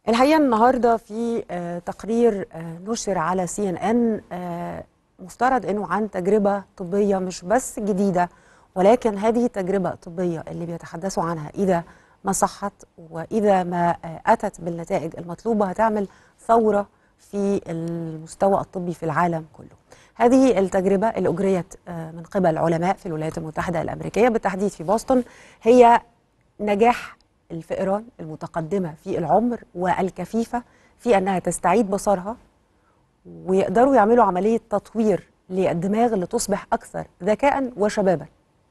الحقيقة النهاردة في تقرير نشر على CNN، مفترض أنه عن تجربة طبية مش بس جديدة، ولكن هذه التجربة الطبية اللي بيتحدثوا عنها إذا ما صحت وإذا ما أتت بالنتائج المطلوبة هتعمل ثورة في المستوى الطبي في العالم كله. هذه التجربة اللي أجريت من قبل علماء في الولايات المتحدة الأمريكية بالتحديد في بوسطن هي نجاح الفئران المتقدمة في العمر والكفيفة في أنها تستعيد بصرها، ويقدروا يعملوا عملية تطوير للدماغ اللي تصبح أكثر ذكاء وشبابا،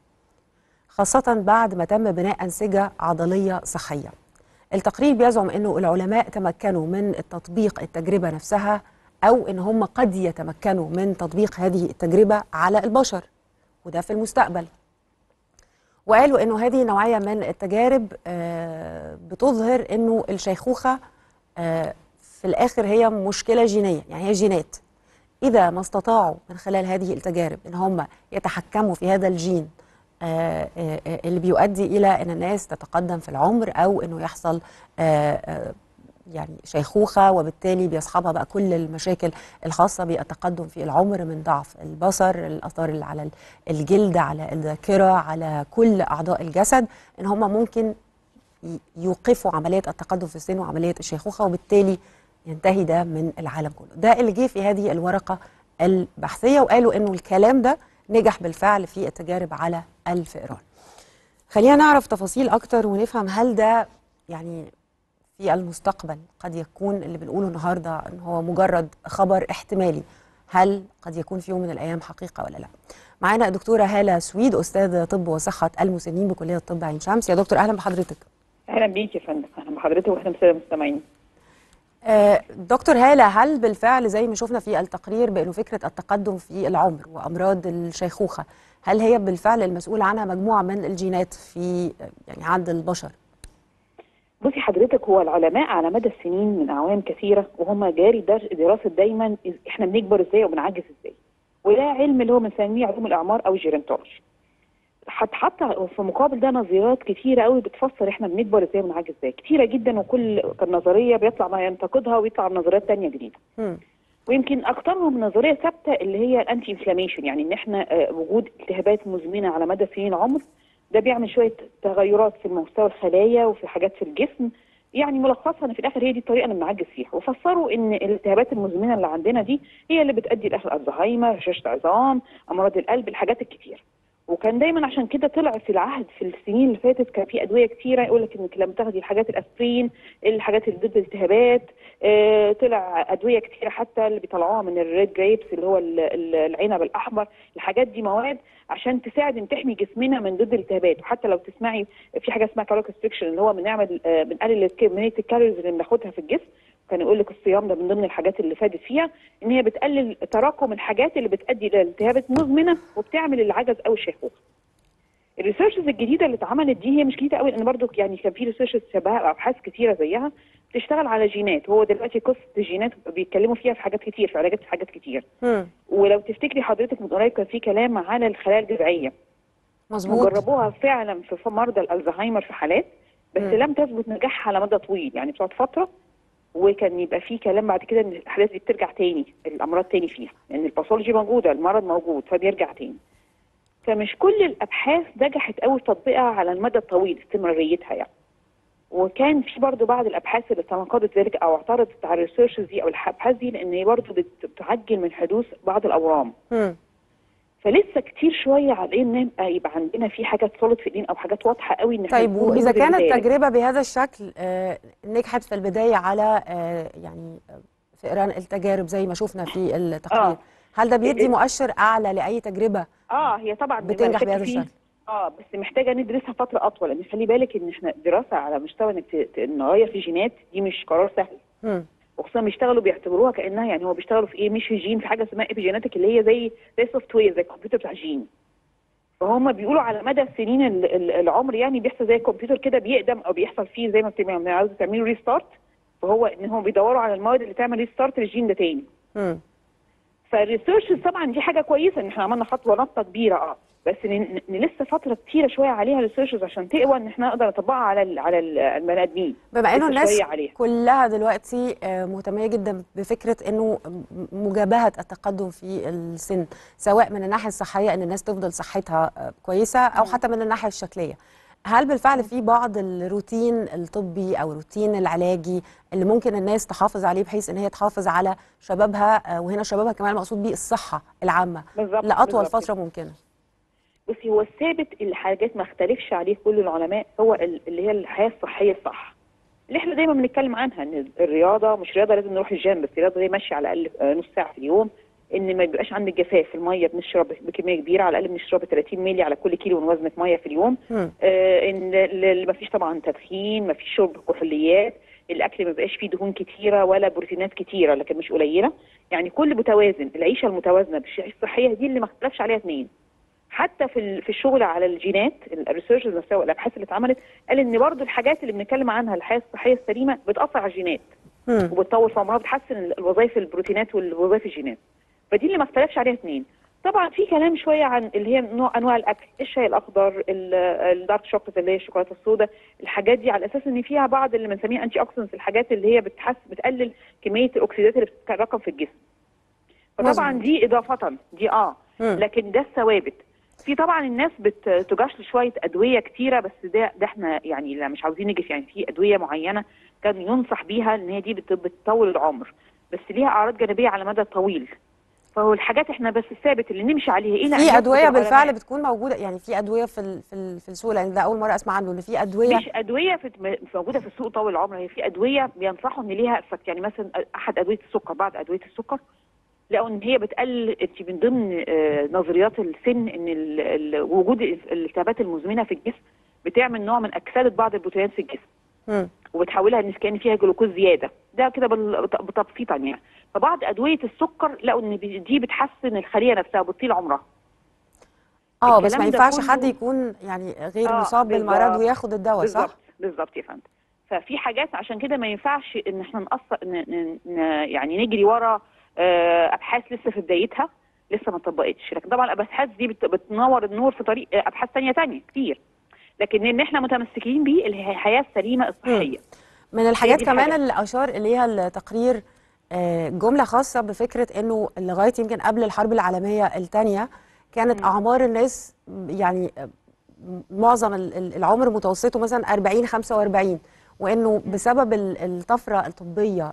خاصة بعد ما تم بناء أنسجة عضلية صحية. التقرير بيزعم أنه العلماء تمكنوا من تطبيق التجربة نفسها، أو أن هم قد يتمكنوا من تطبيق هذه التجربة على البشر، وده في المستقبل. وقالوا انه هذه نوعيه من التجارب بتظهر انه الشيخوخه في الاخر هي مشكله جينيه، يعني هي جينات. اذا ما استطاعوا من خلال هذه التجارب ان هم يتحكموا في هذا الجين اللي بيؤدي الى ان الناس تتقدم في العمر، او انه يحصل يعني شيخوخة، وبالتالي بيصحبها بقى كل المشاكل الخاصة بالتقدم في العمر من ضعف البصر، الآثار اللي على الجلد، على الذاكرة، على كل أعضاء الجسد، إن هم ممكن يوقفوا عملية التقدم في السن وعملية الشيخوخة، وبالتالي ينتهي ده من العالم كله. ده اللي جه في هذه الورقة البحثية، وقالوا إنه الكلام ده نجح بالفعل في التجارب على الفئران. خلينا نعرف تفاصيل أكتر ونفهم هل ده يعني في المستقبل قد يكون اللي بنقوله النهارده ان هو مجرد خبر احتمالي، هل قد يكون في يوم من الايام حقيقه ولا لا؟ معانا الدكتوره هاله سويد، استاذ طب وصحه المسنين بكليه الطب عين شمس. يا دكتور اهلا بحضرتك. اهلا بيك يا فندم. اهلا بحضرتك واحنا مستمعين. دكتور هاله، هل بالفعل زي ما شفنا في التقرير بانه فكره التقدم في العمر وامراض الشيخوخه، هل هي بالفعل المسؤول عنها مجموعه من الجينات في يعني عند البشر؟ بصي حضرتك، هو العلماء على مدى السنين من اعوام كثيره وهم جاري دراسه دايما احنا بنكبر ازاي وبنعجز ازاي، وده علم اللي هو بنسميه علوم الاعمار او الجيرنتولوجي. هتحط في مقابل ده نظريات كثيره قوي بتفسر احنا بنكبر ازاي وبنعجز ازاي، كثيره جدا، وكل نظريه بيطلع ما ينتقدها ويطلع نظريات ثانيه جديده. ويمكن اكثرهم نظريه ثابته اللي هي الانتي انفلاميشن، يعني ان احنا وجود التهابات مزمنه على مدى سنين العمر ده بيعمل شويه تغيرات في مستوى الخلايا وفي حاجات في الجسم، يعني ملخصها ان في الاخر هي دي الطريقه اللي بنعجز فيها. وفسروا ان الالتهابات المزمنه اللي عندنا دي هي اللي بتؤدي لاخر الزهايمر، هشاشه عظام، امراض القلب، الحاجات الكتير. وكان دايما عشان كده طلع في العهد في السنين اللي فاتت كان في ادويه كتيره يقول لك انك لما تاخدي الحاجات الاسبرين، الحاجات اللي ضد الالتهابات، طلع ادويه كتيره حتى اللي بيطلعوها من الريد جريبس اللي هو العنب الاحمر. الحاجات دي مواد عشان تساعد ان تحمي جسمنا من ضد الالتهابات. وحتى لو تسمعي في حاجه اسمها كالوريك ريستريكشن اللي هو بنقلل كميه الكالوريز اللي بناخدها في الجسم. كان يقول لك الصيام ده من ضمن الحاجات اللي فادت فيها ان هي بتقلل تراكم الحاجات اللي بتؤدي لالتهابات مزمنه وبتعمل العجز او الشيخوخه. الريسيرشز الجديده اللي اتعملت دي هي مش جديده قوي، لان برضو يعني كان في ريسيرشز شبهها او ابحاث كثيره زيها بتشتغل على جينات. وهو دلوقتي قصه الجينات بيتكلموا فيها في حاجات كتير، في علاجات، في حاجات كتير. ولو تفتكري حضرتك من قريب كان في كلام على الخلايا الجذعيه. مظبوط. وجربوها فعلا في مرضى الالزهايمر في حالات، بس لم تثبت نجاحها على مدى طويل، يعني بتقعد فتره وكان يبقى في كلام بعد كده ان الاحداث دي بترجع تاني، الامراض تاني فيها، لان يعني الباثولوجي موجوده، المرض موجود، فبيرجع تاني. فمش كل الابحاث نجحت قوي في تطبيقها على المدى الطويل استمراريتها يعني. وكان في برضه بعض الابحاث اللي تناقضت ذلك او اعترضت على الريسيرشز دي او الابحاث دي، لان هي برضه بتعجل من حدوث بعض الاورام. فلسه كتير شويه على ان يبقى عندنا في حاجات سوليد في ايدين او حاجات واضحه قوي ان احنا. طيب واذا كانت التجربه بهذا الشكل نجحت في البدايه على يعني فئران التجارب زي ما شفنا في التقرير، هل ده بيدي مؤشر اعلى لاي تجربه؟ هي طبعا بتنجح بهذا الشكل. بس محتاجه ندرسها فتره اطول، لان خلي بالك ان احنا دراسه على مستوى انك نغير في جينات دي مش قرار سهل. وخصوصا بيشتغلوا بيعتبروها كانها يعني هو بيشتغلوا في ايه، مش في جين، في حاجه اسمها ايبيجيناتيك اللي هي زي سوفت وير، زي الكمبيوتر بتاع جين. فهم بيقولوا على مدى سنين العمر يعني بيحصل زي الكمبيوتر كده بيقدم او بيحصل فيه زي ما عاوزه تعملوا ريستارت، فهو ان هم بيدوروا على المواد اللي تعمل ريستارت للجين ده تاني. فالريسيرش طبعا دي حاجه كويسه ان احنا عملنا خطوه نقطه كبيره. بس لسه فتره كتيره شويه عليها ريسيرشز عشان تقوى ان احنا نقدر نطبقها على البني ادمين. بما انه الناس كلها دلوقتي مهتميه جدا بفكره انه مجابهه التقدم في السن، سواء من الناحيه الصحيه ان الناس تفضل صحتها كويسه او حتى من الناحيه الشكليه، هل بالفعل في بعض الروتين الطبي او الروتين العلاجي اللي ممكن الناس تحافظ عليه بحيث ان هي تحافظ على شبابها، وهنا شبابها كمان المقصود بيه الصحه العامه لاطول فتره ممكنه؟ بصي، هو الثابت اللي حاجات ما اختلفش عليه كل العلماء هو اللي هي الحياه الصحيه الصح، اللي احنا دايما بنتكلم عنها، ان الرياضه مش رياضه لازم نروح الجيم، بس الرياضه دي ماشيه على الاقل نص ساعه في اليوم، ان ما يبقاش عندك جفاف، الميه بنشرب بكميه كبيره، على الاقل بنشرب 30 مللي على كل كيلو من وزنك ميه في اليوم. ان ما فيش طبعا تدخين، ما فيش شرب كحوليات، الاكل ما بيبقاش فيه دهون كتيره ولا بروتينات كتيره لكن مش قليله، يعني كل متوازن، العيشه المتوازنه بالعيشه الصحيه دي اللي ما اختلفش عليها اثنين. حتى في الشغل على الجينات، الريسيرش نفسها والابحاث اللي اتعملت قال ان برضو الحاجات اللي بنتكلم عنها الحياه الصحيه السليمه بتاثر على الجينات وبتطور في عمرها، بتحسن الوظائف البروتينات والوظائف الجينات، فدي اللي ما اختلفش عليها اثنين. طبعا في كلام شويه عن اللي هي انواع الاكل، الشاي الاخضر، الدارك شوكليت اللي هي الشوكولاته السوداء، الحاجات دي على اساس ان فيها بعض اللي بنسميها انتي اوكسيدنتس، الحاجات اللي هي بتقلل كميه الاكسيدات اللي بتتراكم في الجسم. فطبعا دي اضافه دي لكن ده الثوابت. في طبعا الناس بتجاشل شويه ادويه كتيره، بس ده احنا يعني لا مش عاوزين نجي، يعني في ادويه معينه كان ينصح بيها ان هي دي بتطول العمر، بس ليها اعراض جانبيه على مدى طويل. فهو الحاجات احنا بس الثابت اللي نمشي عليه الى في ادويه بالفعل بتكون موجوده، يعني في ادويه في السوق، لان ده اول مره اسمع عنه ان في ادويه مش ادويه موجوده في السوق طول العمر، هي في ادويه بينصحوا ان ليها افكت، يعني مثلا احد ادويه السكر، بعض ادويه السكر لقوا ان هي بتقلل، انت من ضمن نظريات السن ان وجود الالتهابات المزمنه في الجسم بتعمل نوع من اكسده بعض البروتينات في الجسم وبتحولها ان كان فيها جلوكوز زياده، ده كده بتبسيطا يعني. فبعض ادويه السكر لقوا ان دي بتحسن الخليه نفسها، بتطيل عمرها. بس ما ينفعش حد يكون يعني غير مصاب بالمرض وياخد الدواء، صح؟ بالظبط يا فندم. ففي حاجات عشان كده ما ينفعش ان احنا نقصر يعني نجري ورا ابحاث لسه في بدايتها، لسه ما اتطبقتش، لكن طبعا الابحاث دي بتنور النور في طريق ابحاث ثانيه كتير، لكن ان احنا متمسكين بيه اللي هي الحياه السليمه الصحيه. من الحاجات كمان اللي اشار اليها التقرير جمله خاصه بفكره انه لغايه يمكن قبل الحرب العالميه الثانيه كانت اعمار الناس يعني معظم العمر متوسطه مثلا 40 45، وانه بسبب الطفره الطبيه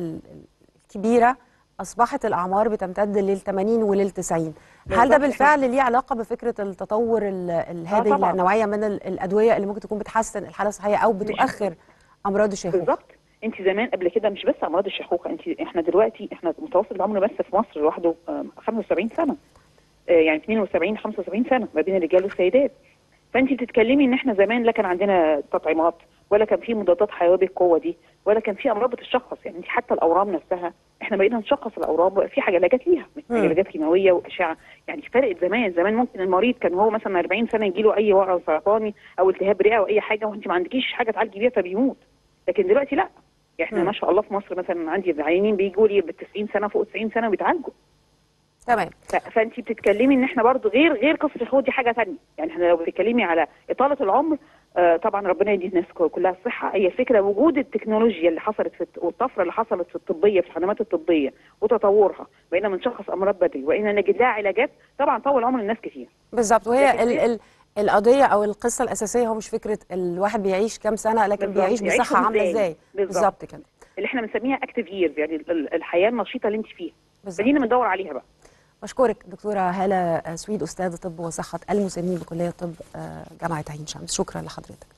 الكبيره اصبحت الاعمار بتمتد لل80 ولل90. هل ده بالفعل ليه علاقه بفكره التطور هذه النوعيه من الادويه اللي ممكن تكون بتحسن الحاله الصحيه او بتؤخر امراض الشيخوخه؟ بالظبط. انت زمان قبل كده مش بس امراض الشيخوخه، احنا دلوقتي متوسط العمر بس في مصر لوحده 75 سنه، يعني 72 75 سنه ما بين الرجال والسيدات. فانت بتتكلمي ان احنا زمان لا كان عندنا تطعيمات، ولا كان في مضادات حيويه بالقوه دي، ولا كان في امراض بتشخص، يعني انت حتى الاورام نفسها احنا بقينا نشخص الاورام، بقى في علاجات ليها، علاجات كيماويه واشعه، يعني فرقت زمان ممكن المريض كان هو مثلا 40 سنه يجي له اي ورم سرطاني او التهاب رئه او اي حاجه وانت ما عندكيش حاجه تعالجي بيها فبيموت، لكن دلوقتي لا، احنا ما شاء الله في مصر مثلا عندي عيانين بيجوا لي ب 90 سنه فوق 90 سنه وبيتعالجوا. تمام. فانت بتتكلمي ان احنا برضو غير قصه الحوض دي حاجه ثانيه، يعني احنا لو بتتكلمي على اطاله العمر طبعا ربنا يدي الناس كلها الصحه، هي فكره وجود التكنولوجيا اللي حصلت والطفره اللي حصلت في الطبيه في الخدمات الطبيه وتطورها، بقينا بنشخص امراض بدري وبقينا نجد لها علاجات، طبعا طول عمر الناس كتير. بالظبط. وهي القضيه او القصه الاساسيه هو مش فكره الواحد بيعيش كام سنه، لكن بيعيش بصحه عامله ازاي. بالظبط كده، اللي احنا بنسميها اكتيف ييرز، يعني الحياه النشيطه اللي انت فيها، فدي اللي بندور عليها بقى. بشكرك دكتوره هاله سويد، استاذه طب وصحه المسنين بكليه طب جامعه عين شمس، شكرا لحضرتك.